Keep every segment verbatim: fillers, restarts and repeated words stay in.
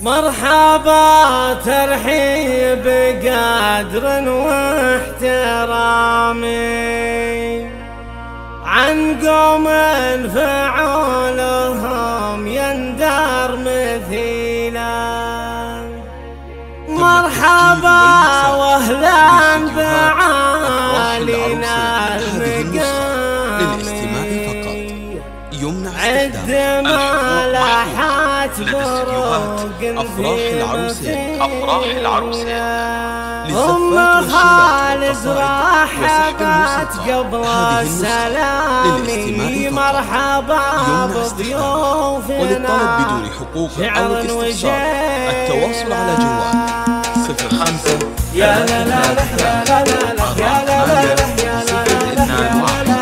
مرحبا ترحيب قدر واحترامي عن قوم فعولهم يندر مثيلا. مرحبا واهلا بعالينا المقامي عد ما لاحت بروق أفراح العروسين أفراح العروسين أم خالد رحبت قبل السلام مرحبا بضيوفنا وللطلب بدون حقوق أو الاستفسار التواصل على جوال صفر خمسة يا لا لا لا يا لا لا لا يا لا لا لا يا لا لا لا.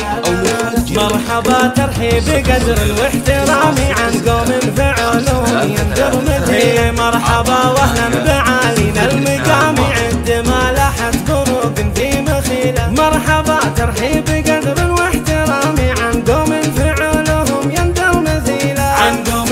مرحبا ترحيب قدر واحترامي عن قوم فعلهم يندر مثلي. مرحبا واهلا بعالينا المقامي عد ما لاحت بروق في مخيله. مرحبا ترحيب قدر واحترامي عن قوم فعلهم يندر مثيله. عن قوم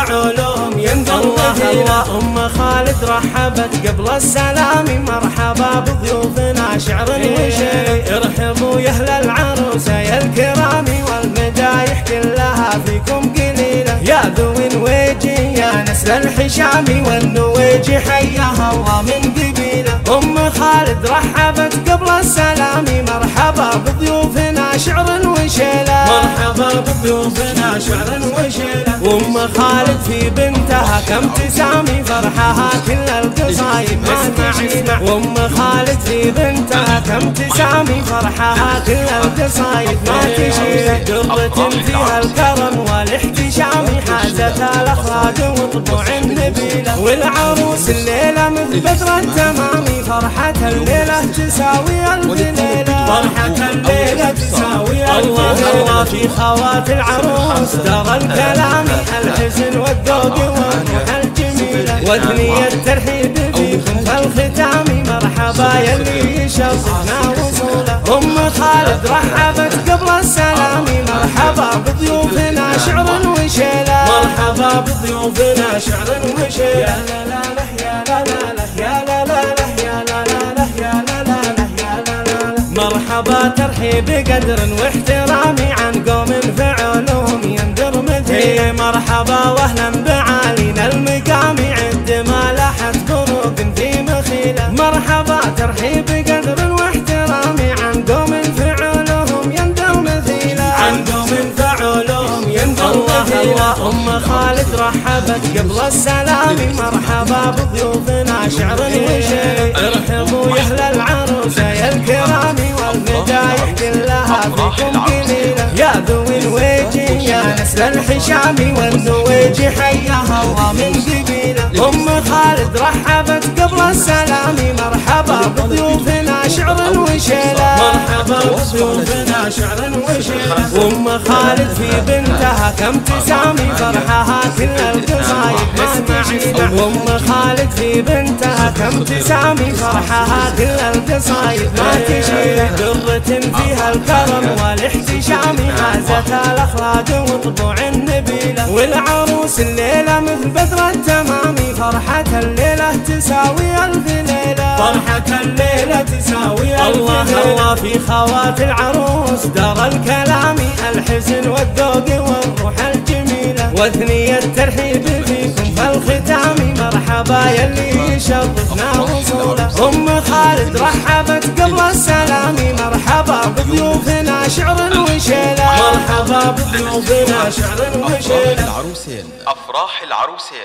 فعلهم يندر مثيله. ام خالد رحبت قبل السلام مرحبا بضيوفنا شعر وشيء. ارحبوا يا اهل العروسه يا الكرام والمدايح كلها فيكم قليله. يا ذوي الويجي يا نسل الحشامي والنويجي حياها الله من قبيله. ام خالد رحبت قبل السلام مرحبا بضيوفنا شعر وشيله. مرحبا بضيوفنا شعر وشيله. وام خالد في بنتها كم تسامي فرحها كل القصايد ما تجمع. وام خالد في بنتها كم تسامي فرحها كل القصايد ما تشيل. درة فيها الكرم والاحتشام حازت الاخلاق وطبوع النبيله. والعروس الليله مثل بدر التمام فرحة الليله تساوي الف ليله. فرحة الليله تساوي الف ليله. في خوات العروس دار الكلام الحزن والذوق والروح الجميله. وثنية الترحيب فيكم كالختام مرحبا يلي يشرفنا وصوله. ام خالد رحبت قبل السلام مرحبا بضيوفنا شعر وشيله. مرحبا بضيوفنا شعر وشيله. يا لا لا لا يا لا لا لا يا لا لا لا يا لا لا لا يا لا لا لا يا لا لا لا. مرحبا ترحيب قدر واحترامي عن قوم فعلهم يندر مثلي. مرحبا واهلا بعالينا المقامي عد ما لاحت بروق في مخيله. مرحبا ترحيب قدر واحترامي عن قوم فعلهم يندر مثيله. عن قوم فعلهم يندر مثيله. ام خالد رحبت قبل السلام مرحبا بضيوفنا شعر وشيء. ارحبوا يا اهل العروسه يا الكرام والمدايح كلها فيكم قليله. يا ذوي الويجي يا نسل الحشامي والنويجي حياها الله من قبيله. ام خالد رحبت قبل السلام مرحبا بضيوفنا شعر وشيله. مرحبا بضيوفنا شعر وشيله. ام خالد في بنتها كم تسامي فرحها كل القصايد ما تجمع. ام خالد في بنتها كم تسامي فرحها كل القصايد ما تشيل. درة فيها الكرم والاحتشام حازت الاخلاق وطبوع النبيله. والعروس الليله مثل بدر التمام فرحة الليله تساوي الف ليله. فرحة الليله تساوي الف الله ليلة. الله في خوات العروس دار الكلام الحزن والذوق والروح الجميله. وثنية الترحيب فيكم كالختام مرحبا يلي يشرفنا وصوله. ام خالد رحبت قبل السلام مرحبا بضيوفنا شعر وشيله. مرحبا بضيوفنا شعر وشيله. العروسين أفراح العروسين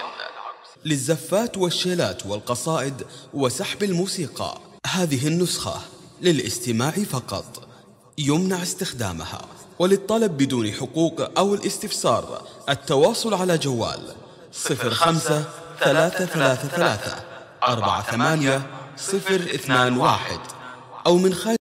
للزفات والشيلات والقصائد وسحب الموسيقى. هذه النسخة للاستماع فقط يمنع استخدامها. وللطلب بدون حقوق أو الاستفسار التواصل على جوال صفر خمسة ثلاثة ثلاثة ثلاثة أربعة ثمانية صفر اثنان واحد أو من خارج